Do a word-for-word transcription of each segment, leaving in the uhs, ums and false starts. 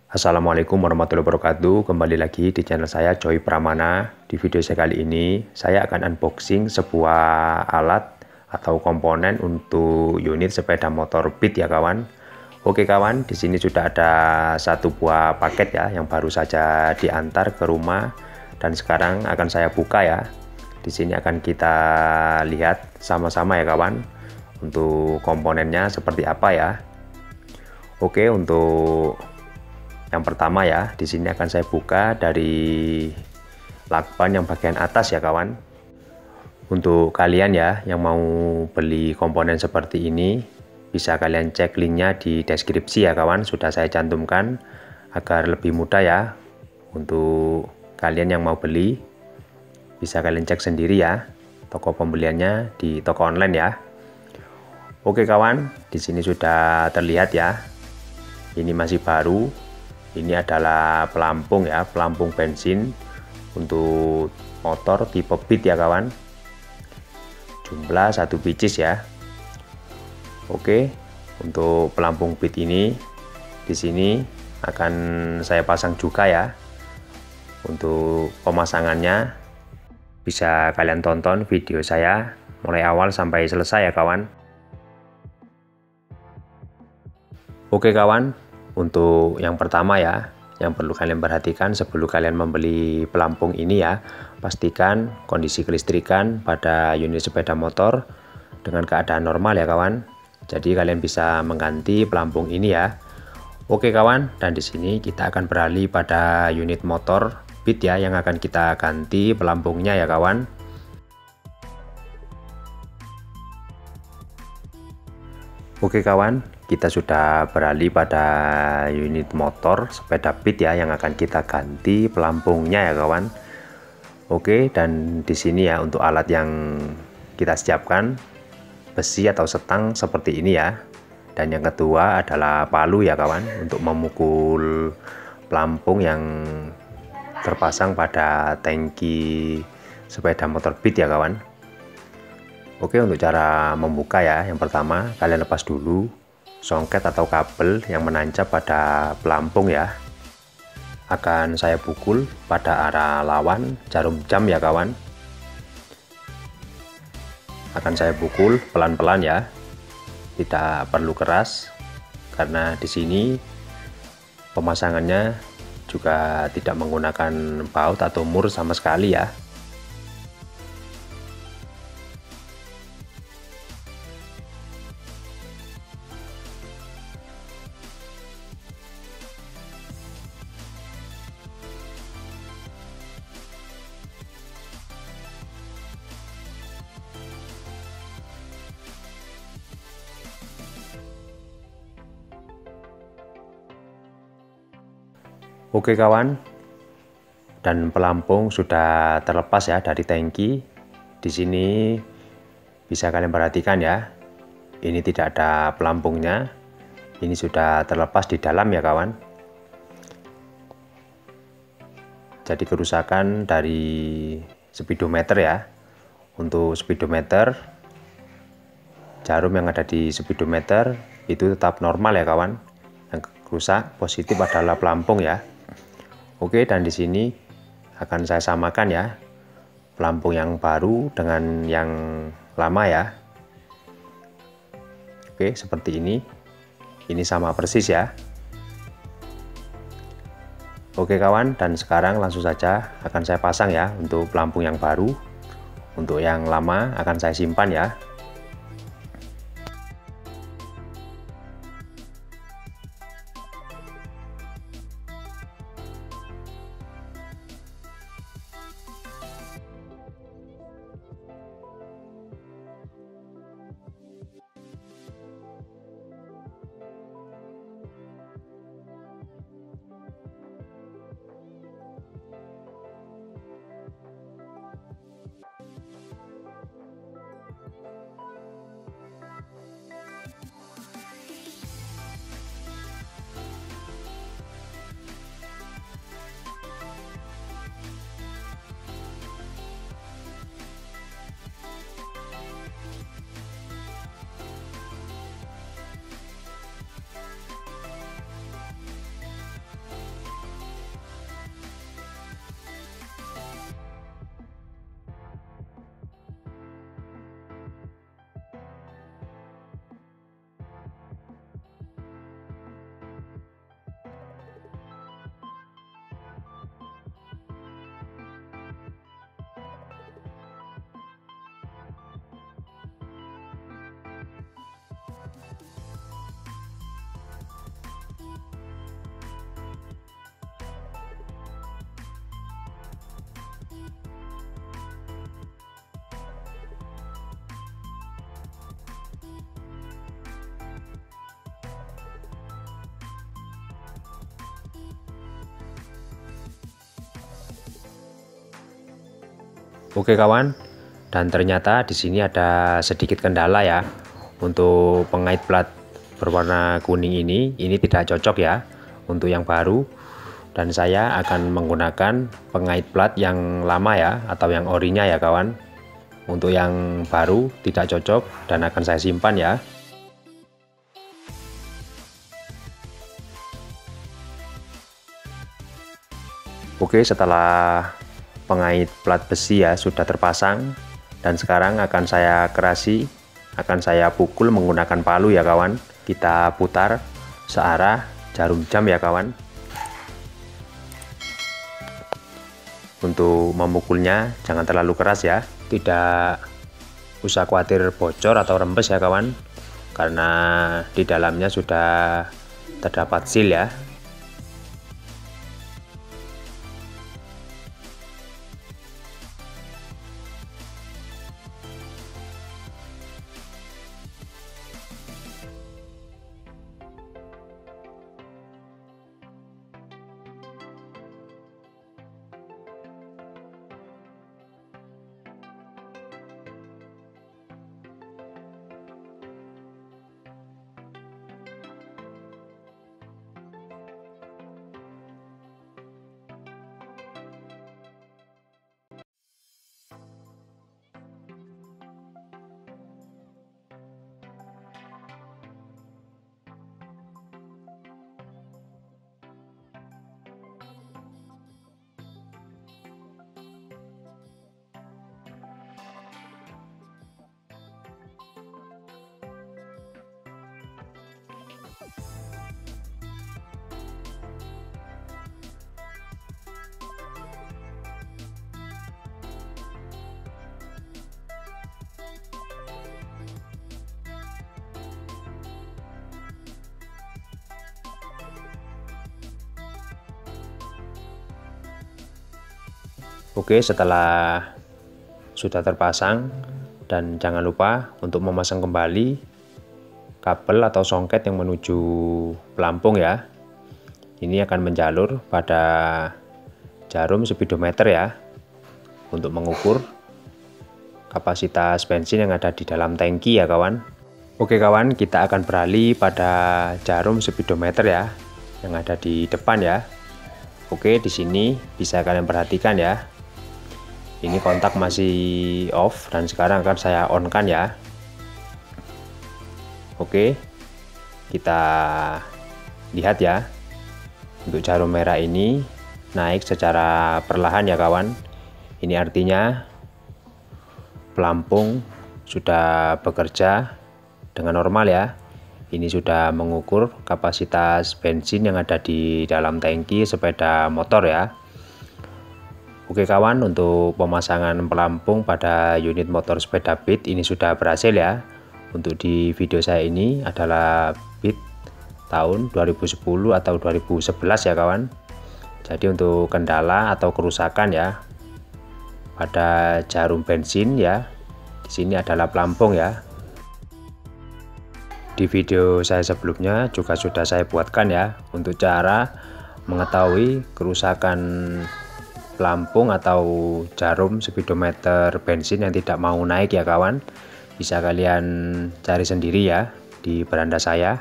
Assalamualaikum warahmatullahi wabarakatuh. Kembali lagi di channel saya Joy Pramana. Di video saya kali ini saya akan unboxing sebuah alat atau komponen untuk unit sepeda motor Beat ya kawan. Oke kawan, di sini sudah ada satu buah paket ya yang baru saja diantar ke rumah dan sekarang akan saya buka ya. Di sini akan kita lihat sama-sama ya kawan untuk komponennya seperti apa ya. Oke, untuk yang pertama ya, di sini akan saya buka dari lakban yang bagian atas ya kawan. Untuk kalian ya yang mau beli komponen seperti ini, bisa kalian cek linknya di deskripsi ya kawan. Sudah saya cantumkan agar lebih mudah ya untuk kalian yang mau beli. Bisa kalian cek sendiri ya toko pembeliannya di toko online ya. Oke kawan, di sini sudah terlihat ya. Ini masih baru. Ini adalah pelampung ya, pelampung bensin untuk motor tipe Beat ya kawan. Jumlah satu pieces ya. Oke, untuk pelampung Beat ini di sini akan saya pasang juga ya. Untuk pemasangannya bisa kalian tonton video saya mulai awal sampai selesai ya kawan. Oke kawan, untuk yang pertama ya, yang perlu kalian perhatikan sebelum kalian membeli pelampung ini ya, pastikan kondisi kelistrikan pada unit sepeda motor dengan keadaan normal ya kawan. Jadi kalian bisa mengganti pelampung ini ya. Oke kawan, dan di sini kita akan beralih pada unit motor Beat ya yang akan kita ganti pelampungnya ya kawan. Oke kawan, kita sudah beralih pada unit motor sepeda Beat ya yang akan kita ganti pelampungnya ya kawan. Oke, dan di sini ya untuk alat yang kita siapkan besi atau setang seperti ini ya. Dan yang kedua adalah palu ya kawan untuk memukul pelampung yang terpasang pada tangki sepeda motor Beat ya kawan. Oke, untuk cara membuka ya, yang pertama kalian lepas dulu songket atau kabel yang menancap pada pelampung ya. Akan saya pukul pada arah lawan jarum jam ya kawan. Akan saya pukul pelan-pelan ya, tidak perlu keras karena di sini pemasangannya juga tidak menggunakan baut atau mur sama sekali ya. Oke kawan, dan pelampung sudah terlepas ya dari tangki. Di sini bisa kalian perhatikan ya, ini tidak ada pelampungnya, ini sudah terlepas di dalam ya kawan. Jadi kerusakan dari speedometer ya. Untuk speedometer, jarum yang ada di speedometer itu tetap normal ya kawan. Yang rusak positif adalah pelampung ya. Oke, dan di sini akan saya samakan ya pelampung yang baru dengan yang lama ya. Oke, seperti ini. Ini sama persis ya. Oke kawan, dan sekarang langsung saja akan saya pasang ya untuk pelampung yang baru. Untuk yang lama akan saya simpan ya. Oke kawan, dan ternyata di sini ada sedikit kendala ya. Untuk pengait plat berwarna kuning ini, ini tidak cocok ya untuk yang baru. Dan saya akan menggunakan pengait plat yang lama ya, atau yang orinya ya kawan. Untuk yang baru tidak cocok dan akan saya simpan ya. Oke, setelah pengait plat besi ya sudah terpasang, dan sekarang akan saya kerasi, akan saya pukul menggunakan palu ya kawan. Kita putar searah jarum jam ya kawan. Untuk memukulnya jangan terlalu keras ya, tidak usah khawatir bocor atau rembes ya kawan, karena di dalamnya sudah terdapat seal ya. Oke, setelah sudah terpasang, dan jangan lupa untuk memasang kembali kabel atau songket yang menuju pelampung ya. Ini akan menjalur pada jarum speedometer ya, untuk mengukur kapasitas bensin yang ada di dalam tangki ya kawan. Oke kawan, kita akan beralih pada jarum speedometer ya, yang ada di depan ya. Oke, di sini bisa kalian perhatikan ya. Ini kontak masih off dan sekarang akan saya on kan ya. Oke, kita lihat ya. Untuk jarum merah ini naik secara perlahan ya kawan. Ini artinya pelampung sudah bekerja dengan normal ya. Ini sudah mengukur kapasitas bensin yang ada di dalam tangki sepeda motor ya. Oke kawan, untuk pemasangan pelampung pada unit motor sepeda Beat ini sudah berhasil ya. Untuk di video saya ini adalah Beat tahun dua ribu sepuluh atau dua ribu sebelas ya kawan. Jadi untuk kendala atau kerusakan ya pada jarum bensin ya, di sini adalah pelampung ya. Di video saya sebelumnya juga sudah saya buatkan ya untuk cara mengetahui kerusakan pelampung atau jarum speedometer bensin yang tidak mau naik ya kawan. Bisa kalian cari sendiri ya di beranda saya,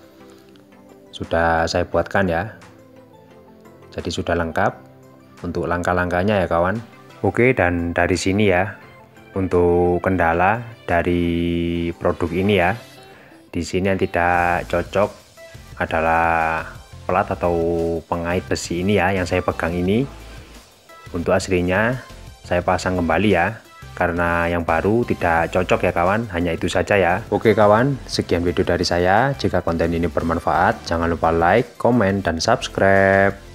sudah saya buatkan ya. Jadi sudah lengkap untuk langkah-langkahnya ya kawan. Oke, dan dari sini ya untuk kendala dari produk ini ya, di sini yang tidak cocok adalah plat atau pengait besi ini ya, yang saya pegang ini. Untuk aslinya saya pasang kembali ya, karena yang baru tidak cocok ya kawan. Hanya itu saja ya. Oke kawan, sekian video dari saya. Jika konten ini bermanfaat, jangan lupa like, komen, dan subscribe.